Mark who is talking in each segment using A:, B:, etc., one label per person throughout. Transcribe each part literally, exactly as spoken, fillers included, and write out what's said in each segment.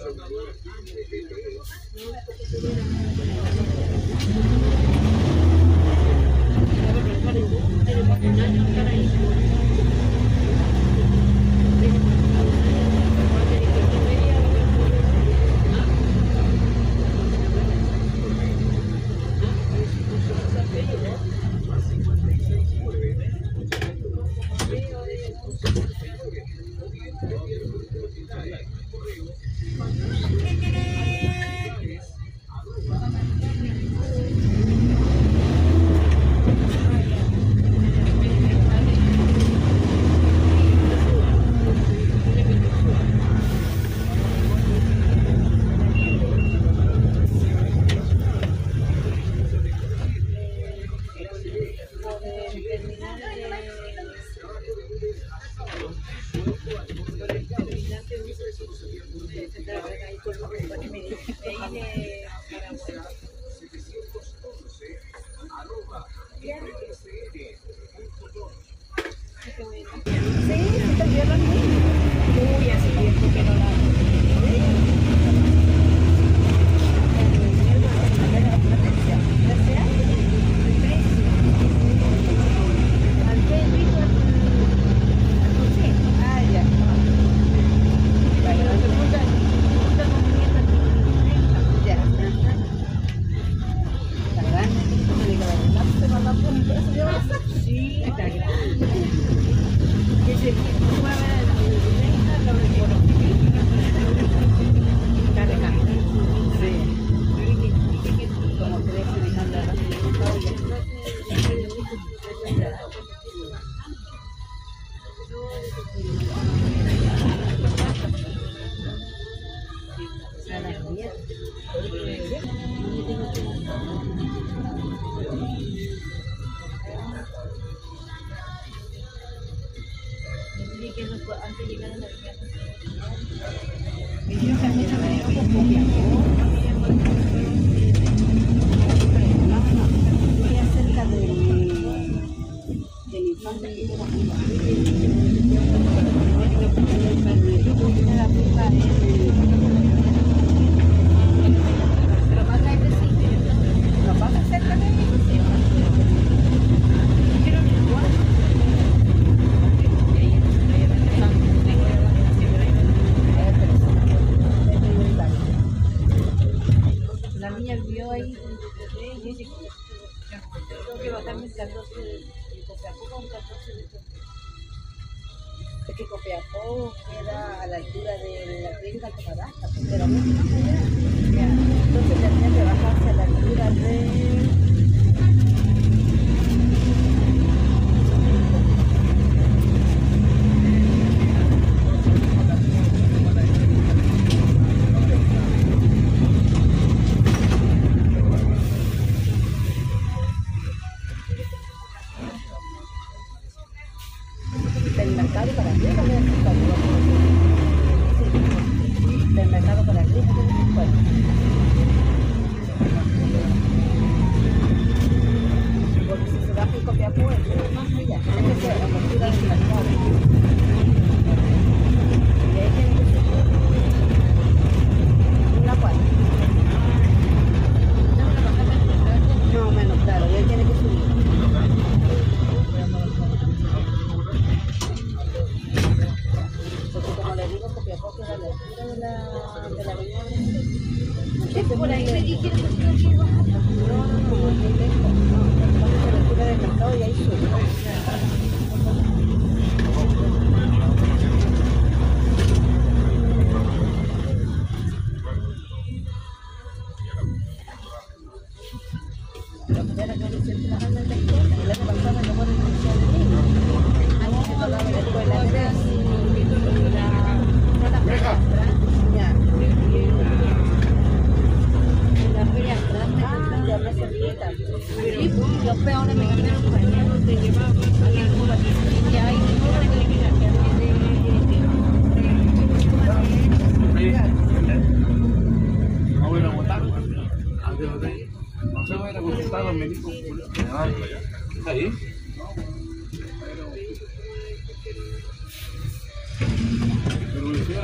A: Pero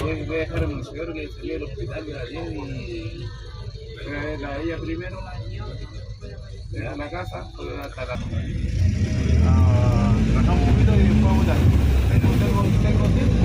A: voy, voy a dejar a mi señor que salió del hospital de ayer y voy a ver a ella primero, a la casa, hasta la... Ah, bajamos un poquito y después vamos a votar. Tengo, tengo, tengo tiempo.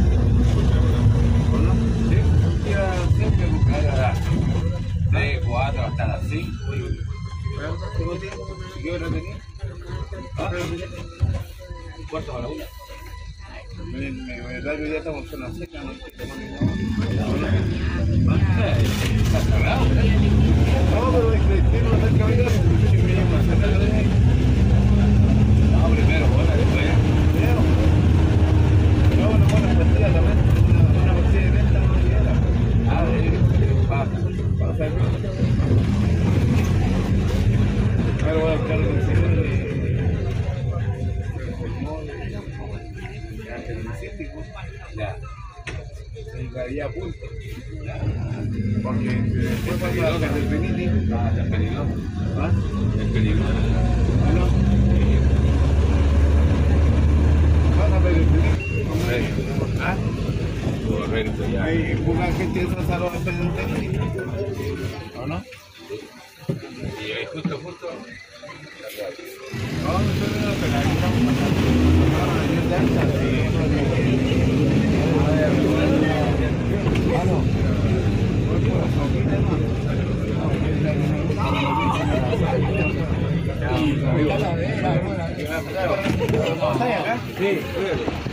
A: ¿O no? Sí, ya siempre buscar a las tres, cuatro, hasta las cinco. ¿Tengo tiempo? ¿Y qué hora tenía? ¿Ah? Cuarto para la una. Mi horario ya estamos en zona seca, no tenemos ningún... Está cerrado, ¿verdad? No, pero es que tiene una cerca vida, si me llama a cerrar de ahí. No, primero, bueno, después. Primero. No, una buena partida también. Una partida de venta no llega. Ah, de va, va a ser. Ahora voy a buscar el señor de... Ya, llegaría a punto. Porque después cuando la del Benítez, ah, es peligroso. ¿Ah? Es peligroso. ¿Ah, no? ¿Vas a ver el Benítez? Correcto. ¿Ah? Correcto, ya. ¿Hay poca gente de esa los expedientes? ¿O no? Y ahí justo, justo. No, no estoy viendo la película. Ah, yo danza, sí. Sí,